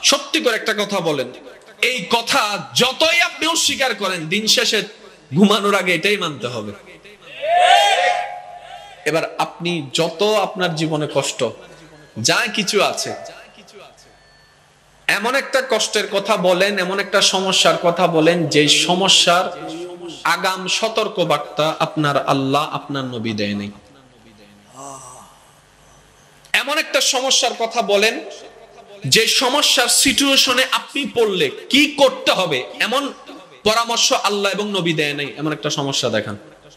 সত্যি করে একটা কথা বলেন, এই কথা যতই আপনি অস্বীকার করেন, দিন শেষে ঘুমানোর আগে এটাই মানতে হবে। এবার আপনি যত আপনার জীবনে কষ্ট যা কিছু আছে, এমন একটা কষ্টের কথা বলেন, এমন একটা সমস্যার কথা বলেন, যে সমস্যার আগাম সতর্ক বার্তা আপনার আল্লাহ আপনার নবী দেয় নাই। এমন একটা সমস্যার কথা বলেন যে সমস্যার সিচুয়েশনে আপনি পড়লে কি করতে হবে এমন পরামর্শ আল্লাহ এবং নবী দেয় নাই। এমন একটা সমস্যা দেখান,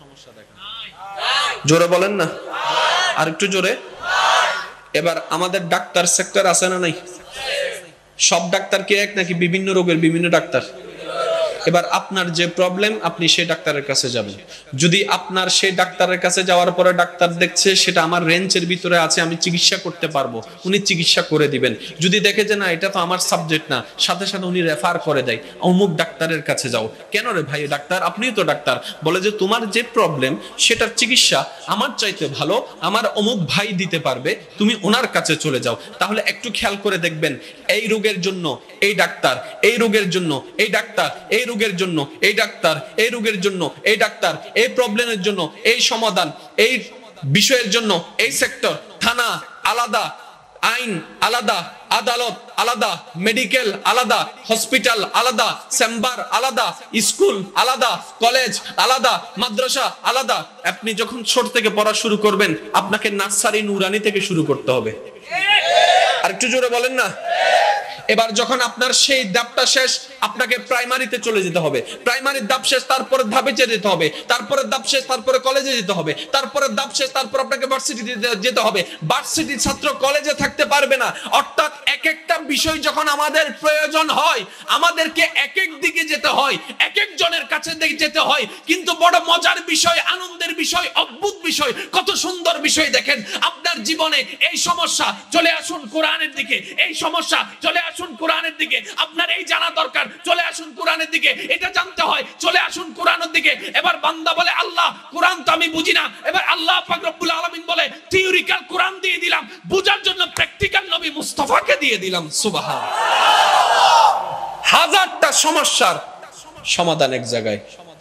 জোরে বলেন না, আর একটু জোরে। এবার আমাদের ডাক্তার সেক্টর আছে না নাই? সব ডাক্তার কি এক নাকি বিভিন্ন রোগের বিভিন্ন ডাক্তার? এবার আপনার যে প্রবলেম, আপনি সেই ডাক্তারের কাছে যাবেন। যদি আপনার সেই ডাক্তারের কাছে যাওয়ার পরে ডাক্তার দেখছে সেটা আমার রেঞ্জের ভিতরে আছে, আমি চিকিৎসা করতে পারবো, উনি চিকিৎসা করে দিবেন। যদি দেখে যে না এটা তো আমার সাবজেক্ট না, সাথে সাথে উনি রেফার করে দেয়, অমুক ডাক্তারের কাছে যাও। কেন রে ভাই ডাক্তার, আপনিও তো ডাক্তার। বলে যে তোমার যে প্রবলেম সেটার চিকিৎসা আমার চাইতে ভালো আমার অমুক ভাই দিতে পারবে, তুমি ওনার কাছে চলে যাও। তাহলে একটু খেয়াল করে দেখবেন, এই রোগের জন্য এই ডাক্তার, এই রোগের জন্য এই ডাক্তার, এই রোগের জন্য এই ডাক্তার, এই রোগের জন্য এই ডাক্তার, এই প্রবলেমের জন্য এই সমাধান, এই বিষয়ের জন্য এই সেক্টর, থানা আলাদা, আইন আলাদা, আদালত আলাদা, মেডিকেল আলাদা, হসপিটাল আলাদা, চেম্বার আলাদা, স্কুল আলাদা, কলেজ আলাদা, মাদ্রাসা আলাদা। আপনি যখন ছোট থেকে পড়া শুরু করবেন, আপনাকে নার্সারি নুরানি থেকে শুরু করতে হবে। আর একটু জোরে বলেন না। এবার যখন আপনার সেই ধাপটা শেষ, আপনাকে প্রাইমারিতে চলে যেতে হবে। প্রাইমারির ধাপ শেষ, তারপরে ধাপে যেতে হবে। তারপরে ধাপ শেষ, তারপরে কলেজে যেতে হবে। তারপরে ধাপ শেষ, তারপর আপনাকে ভার্সিটিতে যেতে হবে। ভার্সিটির ছাত্র কলেজে থাকতে পারবে না। অর্থাৎ এক একটা বিষয় যখন আমাদের প্রয়োজন হয়, আমাদেরকে এক এক দিকে যেতে হয়, এক একজনের কাছে যেতে হয়। কিন্তু বড় মজার বিষয়, আনন্দের বিষয়, অদ্ভুত বিষয়, কত সুন্দর বিষয় দেখেন আপনার জীবনে। এই সমস্যা, চলে আসুন কোরআনের দিকে। এই সমস্যা, চলে আসুন কোরআনের দিকে। আপনার এই জানা দরকার, চলে আসুন কোরআনের দিকে। এটা জানতে হয়, চলে আসুন কোরআনের দিকে। এবার বান্দা বলে আল্লাহ কোরআন তো আমি বুঝি না। এবার আল্লাহ পাক রব্বুল আলামিন বলে থিওরিক্যাল কোরআন দিয়ে দিলাম, বুঝার জন্য প্র্যাকটিক্যাল নবী মুস্তাফাকে দিয়ে দিলাম। সুবহানাল্লাহ। হাজারটা সমস্যার সমাধান এক জায়গায়।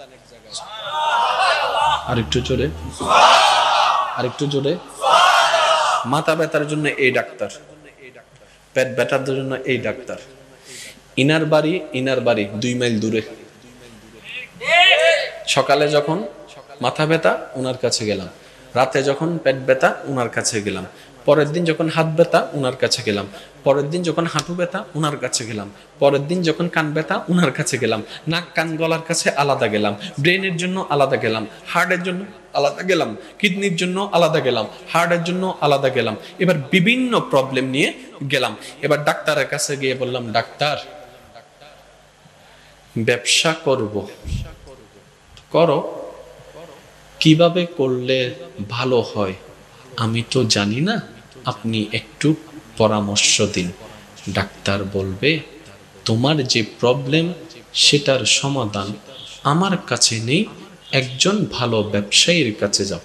আরেকটু জোরে, আরেকটু জোরে। মাথা ব্যথার জন্য এই ডাক্তার, পেট ব্যথার জন্য এই ডাক্তার। ইনার বাড়ি 2 মাইল দূরে। সকালে যখন মাথা ব্যথা ওনার কাছে গেলাম, রাতে যখন পেট ব্যথা ওনার কাছে গেলাম, পরের দিন যখন হাত ব্যথা ওনার কাছে গেলাম, পরের দিন যখন হাঁটু ব্যথা ওনার কাছে গেলাম, পরের দিন যখন কান ব্যথা ওনার কাছে গেলাম, নাক কান গলার কাছে আলাদা গেলাম, ব্রেনের জন্য আলাদা গেলাম, হার্টের জন্য আলাদা গেলাম, কিডনির জন্য আলাদা গেলাম, হার্টের জন্য আলাদা গেলাম। এবার বিভিন্ন প্রবলেম নিয়ে গেলাম। এবার ডাক্তারের কাছে গিয়ে বললাম, ডাক্তার ব্যবসা করব। করো, কিভাবে করলে ভালো হয় আমি তো জানি না, আপনি একটু পরামর্শ দিন। ডাক্তার বলবে তোমার যে প্রবলেম সেটার সমাধান আমার কাছে নেই, একজন ভালো ব্যবসায়ীর কাছে যাও।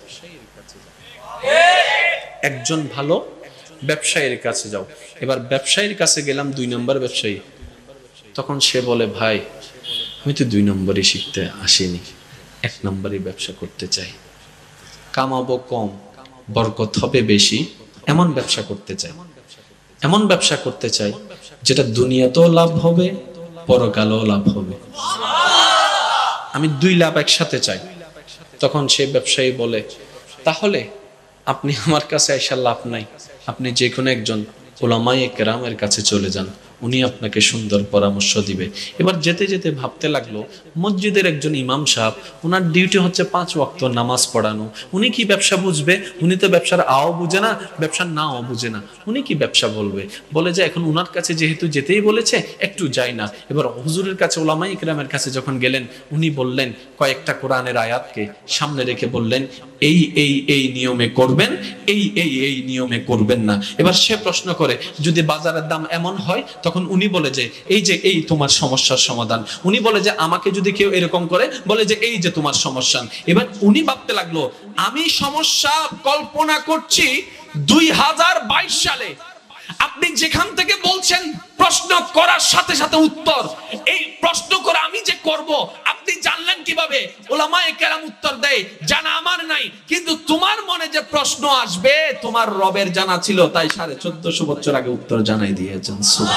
একজন ভালো ব্যবসায়ীর কাছে যাও। এবার ব্যবসায়ীর কাছে গেলাম, 2 নম্বর ব্যবসায়ী। তখন সে বলে ভাই আমি তো 2 নম্বরই শিখতে আসিনি, 1 নম্বরই ব্যবসা করতে চাই, কামাবো কম বরকত হবে বেশি, এমন ব্যবসা করতে চাই। এমন ব্যবসা করতে চাই যেটা দুনিয়াতেও লাভ হবে পরকালেও লাভ হবে। আমি 2 লাভ একসাথে চাই। তখন সেই ব্যবসায়ী বলে তাহলে আপনি আমার কাছে এসে লাভ নাই, আপনি যে কোনো একজন উলামায়ে কেরামের কাছে চলে যান, উনি আপনাকে সুন্দর পরামর্শ দিবে। এবার যেতে যেতে ভাবতে লাগলো, মসজিদের একজন ইমাম সাহেব, ওনার ডিউটি হচ্ছে 5 ওয়াক্ত নামাজ পড়ানো। উনি কি ব্যবসা বুঝবে? উনি তো ব্যবসার আও বুঝে না, ব্যবসার নাও বুঝে না, উনি কি ব্যবসা বলবে? বলে যে এখন উনার কাছে যেহেতু যেতেই বলেছে একটু যাই না। এবার হুজুরের কাছে, উলামায়ে কেরামের কাছে যখন গেলেন, উনি বললেন কয়েকটা কোরআনের আয়াতকে সামনে রেখে বললেন এই এই এই নিয়মে করবেন, এই এই এই নিয়মে করবেন না। এবার সে প্রশ্ন করে যদি বাজারের দাম এমন হয়, তখন উনি বলে যে এই যে এই তোমার সমস্যার সমাধান। উনি বলে যে আমাকে যদি কেউ এরকম করে, বলে যে এই যে তোমার সমস্যা। এবার উনি ভাবতে লাগলো আমি সমস্যা কল্পনা করছি 2022 সালে, আপনি যেখান থেকে বলছেন প্রশ্ন করার সাথে সাথে উত্তর, এই প্রশ্ন করে আমি যে করব আপনি জানলেন কিভাবে? উলামায়ে কেরাম উত্তর দেয়, জানা আমার নাই, কিন্তু তোমার মনে যে প্রশ্ন আসবে তোমার রবের জানা ছিল, তাই 1450 বছর আগে উত্তর জানাই দিয়েছেন।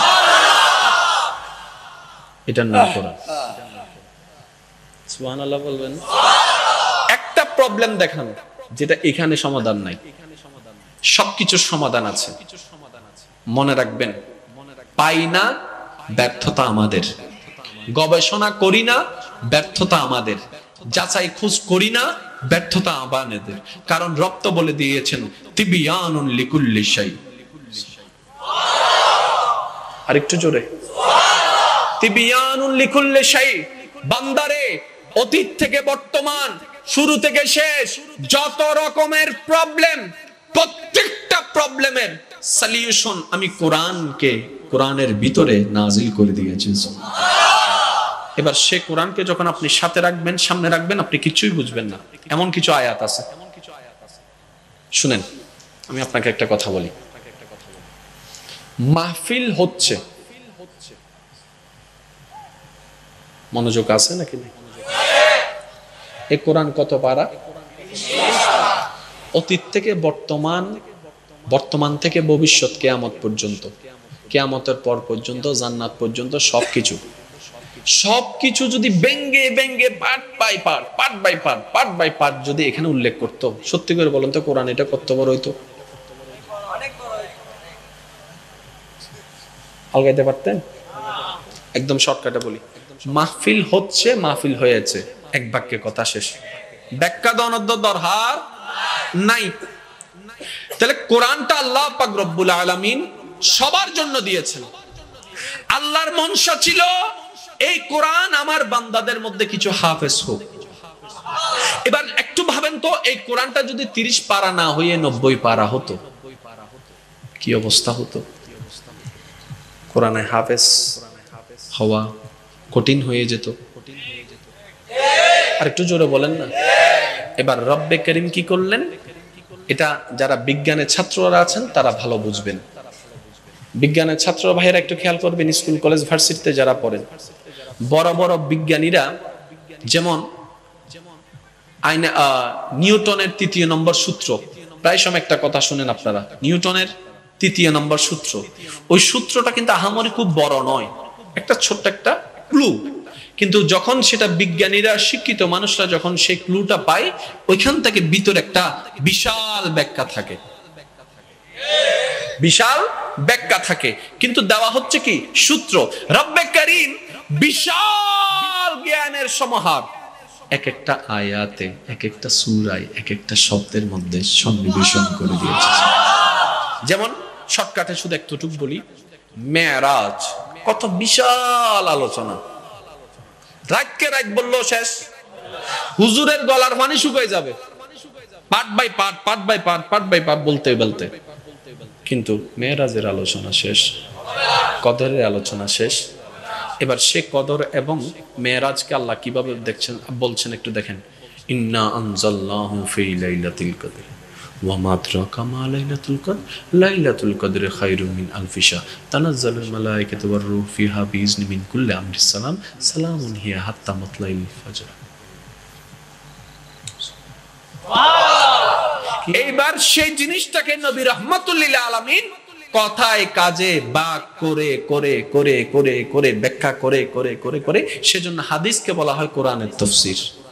সুবহানাল্লাহ। এটা না করা, সুবহানাল্লাহ বলবেন। একটা প্রবলেম দেখান যেটা এখানে সমাধান নাই, সবকিছুর সমাধান আছে। মনে রাখবেন, পাই না ব্যর্থতা আমাদের, গবেষণা করি না ব্যর্থতা আমাদের, যাচাই খোঁজ করি না ব্যর্থতা আমাদের। কারণ রব তো বলে দিয়েছেন তিবিয়ানুন লিকুল্লি শাই। আরেকটু জোরে, তিবিয়ানুন লিকুল্লি শাই। বান্দারে, অতীত থেকে বর্তমান, শুরু থেকে শেষ, যত রকমের প্রবলেম, প্রত্যেকটা প্রবলেমের সলিউশন আমি কোরআনের ভিতরে নাজিল করে দিয়েছি। এবার সে কোরআনকে যখন আপনি সাথে রাখবেন, সামনে রাখবেন, আপনি কিছুই বুঝবেন না। এমন কিছু আয়াত আছে, শুনেন আমি আপনাকে একটা কথা বলি। মাহফিল হচ্ছে, মনোযোগ আছে নাকি নাই? এই কোরআন কত পারা? অতীত থেকে বর্তমান, বর্তমান থেকে ভবিষ্যৎ, কিয়ামত পর্যন্ত, কিয়ামতের পর পর্যন্ত, জান্নাত পর্যন্ত, সবকিছু যদি ব্যঙ্গে ব্যঙ্গে পার্ট বাই পার্ট যদি এখানে উল্লেখ করতো, সত্যি করে বলেন তো কোরআন এটা কত বড় হইতো? আলগাইতে পারতেন? একদম শর্টকাটে বলি, মাহফিল হচ্ছে, মাহফিল হয়েছে, এক বাক্যে কথা শেষ, ব্যাখ্যা দরকার নাই। তাহলে কোরআনটা আল্লাহ পাক রব্বুল আলামিন সবার জন্য দিয়েছেন। আল্লাহর মনসা ছিল এই কোরআন আমার বান্দাদের মধ্যে কিছু হাফেজ হোক। এবার একটু ভাবেন তো, এই কোরআনটা যদি 30 পারা না হয়ে 90 পারা হতো, কি অবস্থা হতো? কোরআনে হাফেজ হওয়া কঠিন হয়ে যেত। আর একটু জোরে বলেন না। এবার রব্বে করিম কি করলেন? এটা যারা বিজ্ঞানের ছাত্ররা আছেন তারা ভালো বুঝবেন। বিজ্ঞানের ছাত্র ভাইয়েরা একটু খেয়াল করবেন, স্কুল কলেজ ভার্সিটিতে যারা পড়েন, বড় বড় বিজ্ঞানীরা, যেমন নিউটনের 3য় নম্বর সূত্র, প্রায় সময় একটা কথা শুনেন আপনারা, নিউটনের 3য় নম্বর সূত্র, ওই সূত্রটা কিন্তু আহামরি খুব বড় নয়, একটা ছোট্ট একটা ক্লু, কিন্তু যখন সেটা বিজ্ঞানীরা, শিক্ষিত মানুষরা যখন সেই ক্লুটা পায়, ওইখান থেকে ভিতরে একটা বিশাল ব্যাখ্যা থাকে, বিশাল ব্যাখ্যা থাকে, কিন্তু দেওয়া হচ্ছে কি? সূত্র। রব্বে কারীম বিশাল জ্ঞানের সমাহার, এক একটা আয়াতে, এক একটা সূরায়, এক একটা শব্দের মধ্যে সন্নিবেশন করে দিয়েছে। যেমন শর্টকাটে শুধু একটুটুকু বলি, মেরাজ কত বিশাল আলোচনা, রাতকে রাত বললো শেষ, হুজুরের গলার পানি শুকিয়ে যাবে, পার্ট বাই পার্ট বলতে বলতে, কিন্তু মেরাজের আলোচনা শেষ, কদরের আলোচনা শেষ। এবার সে কদর এবং মেরাজকে আল্লাহ কিভাবে দেখছেন বলছেন একটু দেখেন। ইন্না আনজালনাহু ফি লাইলাতিল কদর ওয়া মা আদরাকা মা লাইলাতুল কদর লাইলাতুল কদরি খায়রুম মিন আলফি শাহর তানাজ্জালুল মালায়েকাতু ওয়ার রূহু ফিহা বিইজনি মিন কুল্লি আমরিস সালাম সালামুন হিয়া হাত্তা মাতলাইল ফাজর। এইবার সেই জিনিসটাকে নবী রাহমাতুল লিল আলামিন কথায় কাজে বাক করে করে করে করে করে ব্যাখ্যা করে করে করে করে, সেজন্য হাদিসকে বলা হয় কোরআনের তাফসীর।